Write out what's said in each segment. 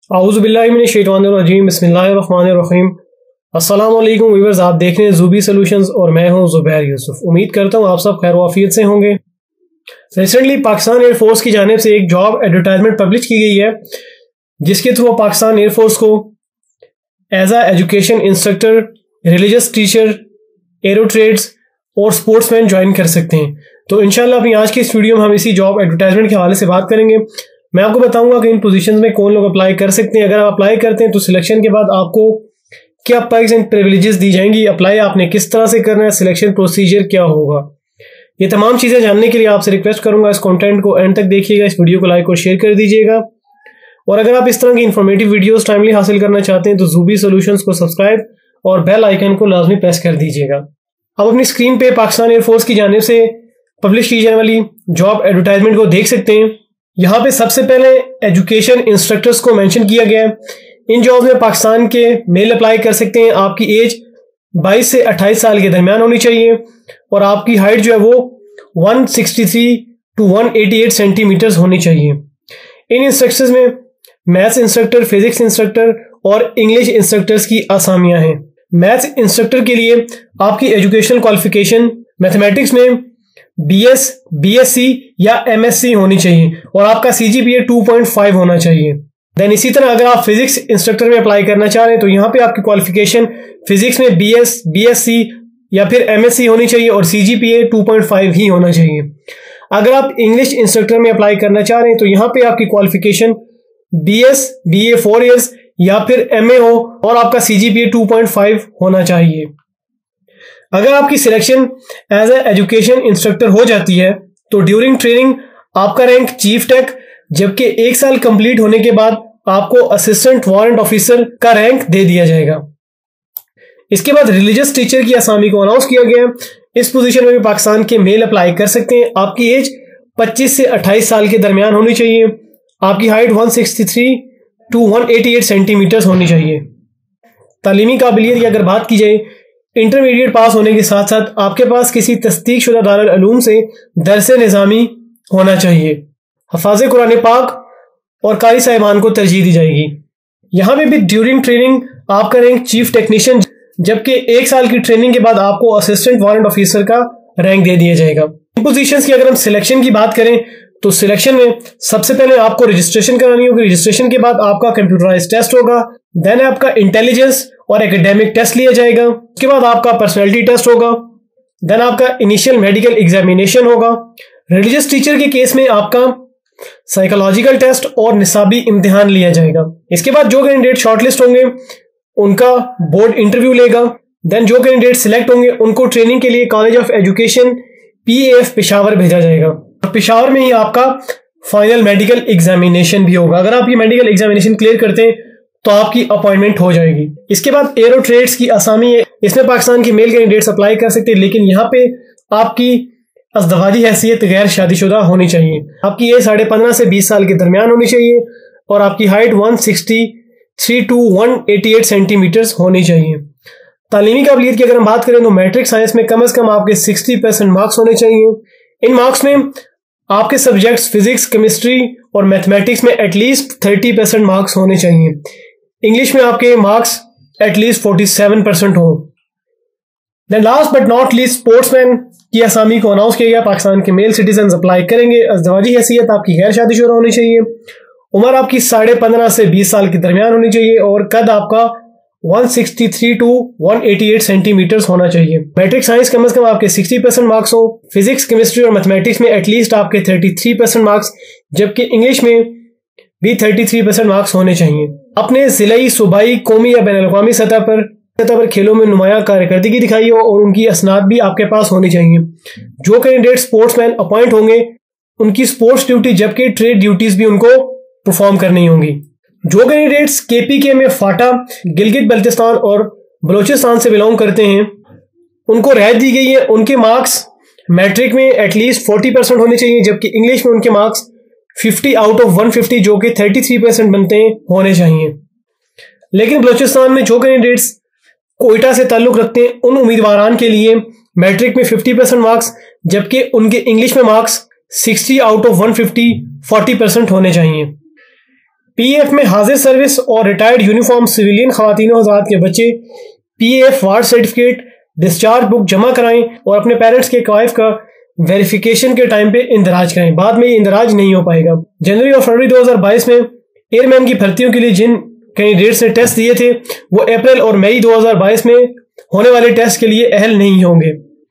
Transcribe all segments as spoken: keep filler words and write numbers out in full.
औज़ुबिल्लाहिमिनश्शैतानिर्रजीम बिस्मिल्लाहिर्रहमानिर्रहीम। अस्सलाम वालेकुम व्यूअर्स, आप देख रहे हैं ज़ूबी सॉल्यूशंस और मैं हूं ज़ुबैर यूसुफ। उम्मीद करता हूं आप सब खैर वाफियत से होंगे। रिसेंटली पाकिस्तान एयरफोर्स की जानिब से एक जॉब एडवर्टाइजमेंट पब्लिश की गई है, जिसके थ्रू पाकिस्तान एयरफोर्स को as a education instructor, religious teacher, aero trades और स्पोर्ट्समैन ज्वाइन कर सकते हैं। तो इंशाल्लाह अपनी आज की इस वीडियो में हम इसी जॉब एडवर्टाइजमेंट के हवाले से बात करेंगे। मैं आपको बताऊंगा कि इन पोजीशंस में कौन लोग अप्लाई कर सकते हैं। अगर आप अप्लाई करते हैं तो सिलेक्शन के बाद आपको क्या पर्क्स एंड प्रिविलेजेस दी जाएंगी, अप्लाई आपने किस तरह से करना है, सिलेक्शन प्रोसीजर क्या होगा, ये तमाम चीज़ें जानने के लिए आपसे रिक्वेस्ट करूंगा इस कंटेंट को एंड तक देखिएगा, इस वीडियो को लाइक और शेयर कर दीजिएगा। और अगर आप इस तरह की इन्फॉर्मेटिव वीडियोस टाइमली हासिल करना चाहते हैं तो ज़ूबी सॉल्यूशंस को सब्सक्राइब और बेल आइकन को लाजमी प्रेस कर दीजिएगा। अब अपनी स्क्रीन पे पाकिस्तान एयरफोर्स की जानिब से पब्लिश की जाने वाली जॉब एडवर्टाइजमेंट को देख सकते हैं। यहाँ पे सबसे पहले एजुकेशन इंस्ट्रक्टर्स को मेंशन किया गया है। इन जॉब में पाकिस्तान के मेल अप्लाई कर सकते हैं। आपकी एज बाईस से अट्ठाईस साल के दरमियान होनी चाहिए और आपकी हाइट जो है वो एक सौ तिरसठ टू एक सौ अट्ठासी सेंटीमीटर्स होनी चाहिए। इन इंस्ट्रक्टर्स में मैथ्स इंस्ट्रक्टर, फिजिक्स इंस्ट्रक्टर और इंग्लिश इंस्ट्रक्टर्स की आसामियां हैं। मैथ्स इंस्ट्रक्टर के लिए आपकी एजुकेशनल क्वालिफिकेशन मैथमेटिक्स में बीएस, बीएससी या एमएससी होनी चाहिए और आपका सीजीपीए टू पॉइंट फाइव होना चाहिए। देन इसी तरह अगर आप फिजिक्स इंस्ट्रक्टर में अप्लाई करना चाह रहे हैं तो यहाँ पे आपकी क्वालिफिकेशन फिजिक्स में बीएस, बीएससी या फिर एमएससी होनी चाहिए और सीजीपीए टू पॉइंट फाइव ही होना चाहिए। अगर आप इंग्लिश इंस्ट्रक्टर में अप्लाई करना चाह रहे हैं तो यहाँ पे आपकी qualification BS, BA four years या फिर एमए हो और आपका सीजीपीए टू पॉइंट फाइव होना चाहिए। अगर आपकी selection as a education instructor हो जाती है तो ड्यूरिंग ट्रेनिंग आपका रैंक चीफ टेक, जबकि एक साल कंप्लीट होने के बाद आपको असिस्टेंट वारंट ऑफिसर का रैंक दे दिया जाएगा। इसके बाद रिलीजियस टीचर की असामी को अनाउंस किया गया है। इस पोजीशन में भी पाकिस्तान के मेल अप्लाई कर सकते हैं। आपकी एज पच्चीस से अट्ठाईस साल के दरमियान होनी चाहिए। आपकी हाइट एक सौ तिरसठ टू एक सौ अट्ठासी सेंटीमीटर्स होनी चाहिए। तालीमी काबिलियत की अगर बात की जाए, इंटरमीडिएट पास होने के साथ साथ आपके पास किसी तस्दीक शुदा दारुल उलूम से दरस निज़ामी होना चाहिए। हफाज़े कुरान पाक और कारी साहिबान को तरजीह दी जाएगी। यहाँ पे भी ड्यूरिंग ट्रेनिंग आपका रैंक चीफ टेक्नीशियन, जबकि एक साल की ट्रेनिंग के बाद आपको असिस्टेंट वारंट ऑफिसर का रैंक दे दिया जाएगा। इन पोजीशंस की अगर हम सिलेक्शन की बात करें तो सिलेक्शन में सबसे पहले आपको रजिस्ट्रेशन करानी होगी। रजिस्ट्रेशन के बाद आपका कंप्यूटराइज टेस्ट होगा, देन आपका इंटेलिजेंस और एकेडमिक टेस्ट लिया जाएगा। उसके बाद आपका पर्सनैलिटी टेस्ट होगा, देन आपका इनिशियल मेडिकल एग्जामिनेशन होगा। रिलीजियस टीचर के केस में आपका साइकोलॉजिकल टेस्ट और निसाबी इम्तिहान लिया जाएगा। इसके बाद जो कैंडिडेट शॉर्टलिस्ट होंगे उनका बोर्ड इंटरव्यू लेगा। देन जो कैंडिडेट सिलेक्ट होंगे उनको ट्रेनिंग के लिए college of education PAF Peshawar भेजा जाएगा और पेशावर में ही आपका फाइनल मेडिकल एग्जामिनेशन भी होगा। अगर आप ये मेडिकल एग्जामिनेशन क्लियर करते हैं तो आपकी अपॉइंटमेंट हो जाएगी। इसके बाद एरो ट्रेड्स की आसामी है। इसमें पाकिस्तान के मेल कैंडिडेट्स अप्लाई कर सकते हैं, लेकिन यहाँ पे आपकी अज़दवाजी हैसियत गैर शादीशुदा होनी चाहिए। आपकी एज साढ़े पंद्रह से बीस साल के दरमियान होनी चाहिए और आपकी हाइट एक सौ तिरसठ टू एक सौ अट्ठासी सेंटीमीटर्स होनी चाहिए। तालीमी काबिलियत की अगर हम बात करें तो मैट्रिक साइंस में कम अज कम आपके साठ परसेंट मार्क्स होने चाहिए। इन मार्क्स में आपके सब्जेक्ट्स फिजिक्स, केमिस्ट्री और मैथमेटिक्स में एटलीस्ट तीस परसेंट मार्क्स होने चाहिए। इंग्लिश में आपके मार्क्स एटलीस्ट सैंतालीस परसेंट हो। Then last but not least sportsman की असामी को अनाउंस किया गया। पाकिस्तान के मेल सिटीजन अप्लाई करेंगे। अज़दवाजी हैसियत आपकी गैर शादीशुदा होनी चाहिए। उम्र आपकी साढ़े पंद्रह से बीस साल के दरमियान होनी चाहिए और कद आपका एक सौ तिरसठ टू एक सौ अट्ठासी सेंटीमीटर्स होना चाहिए। मैट्रिक साइंस कम से कम आपके साठ परसेंट मार्क्स हो। फिजिक्स, केमिस्ट्री और मैथमेटिक्स में एटलीस्ट आपके तैंतीस परसेंट मार्क्स, जबकि इंग्लिश में भी तैंतीस परसेंट मार्क्स होने चाहिए। अपने जिलाई, सूबाई, कौमी या बैनुल-अक़वामी सतह पर सतह पर खेलों में नुमायां कारकर्दगी दिखाई हो और उनकी असनाद भी आपके पास होनी चाहिए। जो कैंडिडेट स्पोर्ट्समैन अपॉइंट होंगे उनकी स्पोर्ट्स ड्यूटी जबकि ट्रेड ड्यूटीज भी उनको परफॉर्म करनी होंगी। जो कैंडिडेट्स केपीके में फाटा, गिलगित बल्तिस्तान और बलोचिस्तान से बिलोंग करते हैं उनको रियायत दी गई है। उनके मार्क्स मैट्रिक में एटलीस्ट चालीस परसेंट होने चाहिए, जबकि इंग्लिश में उनके मार्क्स पचास आउट ऑफ एक सौ पचास जो कि तैंतीस परसेंट बनते हैं होने चाहिए। लेकिन बलोचिस्तान में जो कैंडिडेट्स कोयटा से ताल्लुक रखते हैं उन उम्मीदवारान के लिए मैट्रिक में पचास परसेंट मार्क्स, जबकि उनके इंग्लिश में मार्क्स साठ आउट ऑफ एक सौ पचास चालीस परसेंट होने चाहिए। पीएफ में हाजिर सर्विस और रिटायर्ड यूनिफॉर्म सिविलियन खवातीन और हज़रात के बच्चे PF ward certificate discharge book जमा कराएं और अपने पेरेंट्स के कवाइफ का वेरिफिकेशन के टाइम पे इंदराज करें। बाद में ये इंदराज नहीं हो पाएगा। जनवरी और फरवरी दो हज़ार बाईस में एयरमैन की भर्तियों के लिए जिन कैंडिडेट्स ने टेस्ट दिए थे वो अप्रैल और मई दो हज़ार बाईस में होने वाले टेस्ट के लिए अहल नहीं होंगे।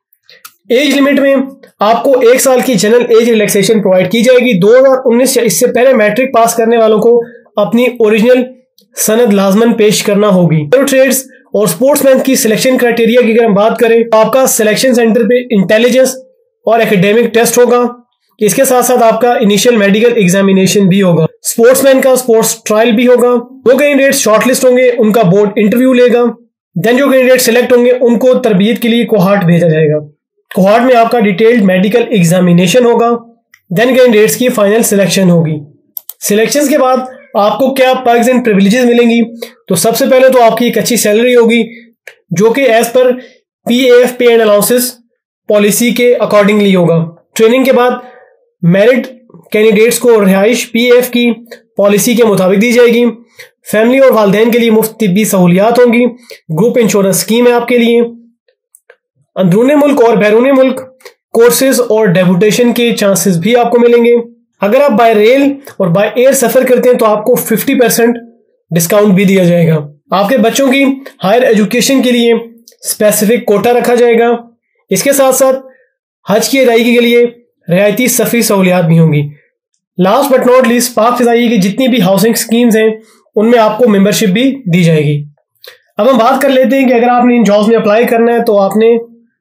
एज लिमिट में आपको एक साल की जनरल एज रिलैक्सेशन प्रोवाइड की जाएगी। दो हज़ार उन्नीस या इससे पहले मैट्रिक पास करने वालों को अपनी ओरिजिनल सनद लाजमन पेश करना होगी। ट्रेड्स और स्पोर्ट्समैन की सिलेक्शन क्राइटेरिया की अगर हम बात करें तो आपका सिलेक्शन सेंटर पे इंटेलिजेंस और एकेडमिक टेस्ट होगा। इसके साथ साथ आपका इनिशियल मेडिकल एग्जामिनेशन भी होगा। स्पोर्ट्समैन का स्पोर्ट्स ट्रायल भी होगा। दो कैंडिडेट शॉर्टलिस्ट होंगे, उनका बोर्ड इंटरव्यू लेगा। देन जो कैंडिडेट सिलेक्ट होंगे उनको तरबियत के लिए कोहार्ट भेजा जाएगा। कोहार्ट में आपका डिटेल्ड मेडिकल एग्जामिनेशन होगा। देन कैंडिडेट्स की फाइनल सिलेक्शन होगी। सिलेक्शन के बाद आपको क्या पर्क्स एंड प्रिविलेजेस मिलेंगी? तो सबसे पहले तो आपकी एक अच्छी सैलरी होगी जो कि as per PAF pay and allowances policy के अकॉर्डिंगली होगा। ट्रेनिंग के बाद मैरिड कैंडिडेट्स को रिहाइश पीएफ की पॉलिसी के मुताबिक दी जाएगी। फैमिली और वालिदैन के लिए मुफ्त तिब्बी सहूलियात होंगी। ग्रुप इंश्योरेंस स्कीम है आपके लिए। अंदरूनी मुल्क और बैरूनी मुल्क कोर्सेज और डेपुटेशन के चांसेस भी आपको मिलेंगे। अगर आप बाय रेल और बाय एयर सफर करते हैं तो आपको पचास परसेंट डिस्काउंट भी दिया जाएगा। आपके बच्चों की हायर एजुकेशन के लिए स्पेसिफिक कोटा रखा जाएगा। इसके साथ साथ हज की अदायगी के लिए रियायती सफरी सहूलियात भी होंगी। लास्ट बट नॉट लीस्ट पाक फिजाई की जितनी भी हाउसिंग स्कीम्स हैं उनमें आपको मेंबरशिप भी दी जाएगी। अब हम बात कर लेते हैं कि अगर आपने इन जॉब्स में अप्लाई करना है तो आपने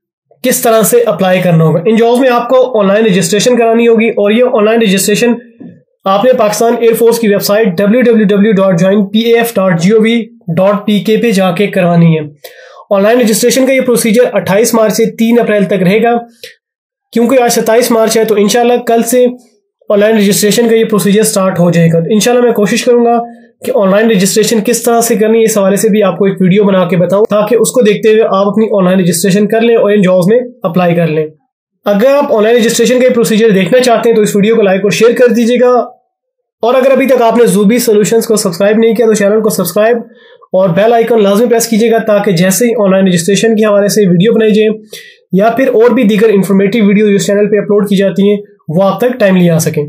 किस तरह से अप्लाई करना होगा। इन जॉब्स में आपको ऑनलाइन रजिस्ट्रेशन करानी होगी और ये ऑनलाइन रजिस्ट्रेशन आपने पाकिस्तान एयरफोर्स की website W W W dot join P A F dot G O V dot P K पे जाके करवानी है। ऑनलाइन रजिस्ट्रेशन का ये प्रोसीजर अट्ठाईस मार्च से तीन अप्रैल तक रहेगा। क्योंकि आज सत्ताईस मार्च है तो इंशाल्लाह कल से ऑनलाइन रजिस्ट्रेशन का ये प्रोसीजर स्टार्ट हो जाएगा। इंशाल्लाह मैं कोशिश करूंगा कि ऑनलाइन रजिस्ट्रेशन किस तरह से करनी है इस हवाले से भी आपको एक वीडियो बना के बताऊं ताकि उसको देखते हुए आप अपनी ऑनलाइन रजिस्ट्रेशन कर लें और इन जॉब्स में अप्लाई कर लें। अगर आप ऑनलाइन रजिस्ट्रेशन का प्रोसीजर देखना चाहते हैं तो इस वीडियो को लाइक और शेयर कर दीजिएगा। और अगर अभी तक आपने ज़ूबी सॉल्यूशंस को सब्सक्राइब नहीं किया तो चैनल को सब्सक्राइब और बेल आइकन लाजमी प्रेस कीजिएगा ताकि जैसे ही ऑनलाइन रजिस्ट्रेशन के हवाले से वीडियो बनाई जाए या फिर और भी दीगर इंफॉर्मेटिव वीडियो इस चैनल पे अपलोड की जाती हैं वो आप तक टाइमली आ सकें।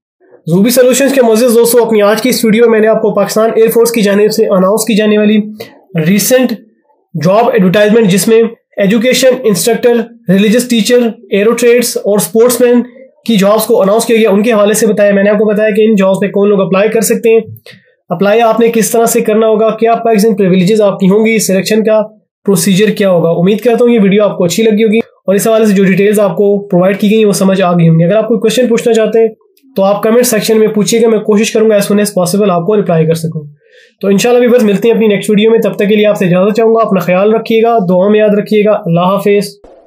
ज़ूबी सॉल्यूशंस के मोअज़्ज़िज़ दोस्तों, अपनी आज की इस वीडियो में मैंने आपको पाकिस्तान एयरफोर्स की जानिब से अनाउंस की जाने वाली रिसेंट जॉब एडवर्टाइजमेंट जिसमें education instructor, religious teacher, aero trades और स्पोर्ट्समैन की जॉब्स को अनाउंस किया गया उनके हवाले से बताया। मैंने आपको बताया कि इन जॉब्स में कौन लोग अप्लाई कर सकते हैं, अप्लाई आपने किस तरह से करना होगा, क्या पर्क्स एंड प्रिविलेजेस आपकी होंगी, सिलेक्शन का प्रोसीजर क्या होगा। उम्मीद करता हूँ ये वीडियो आपको अच्छी लगी होगी और इस हवाले से जो डिटेल्स आपको प्रोवाइड की गई वो समझ आ गई होंगी। अगर आप कोई क्वेश्चन पूछना चाहते हैं तो आप कमेंट सेक्शन में पूछिएगा, मैं कोशिश करूंगा एज सुन एज पॉसिबल आपको रिप्लाई कर सकूं। तो इंशाल्लाह भी बस मिलते हैं अपनी नेक्स्ट वीडियो में। तब तक के लिए आपसे इजाजत चाहूंगा। अपना ख्याल रखिएगा, दुआ में याद रखिएगा। अल्लाह हाफिज़।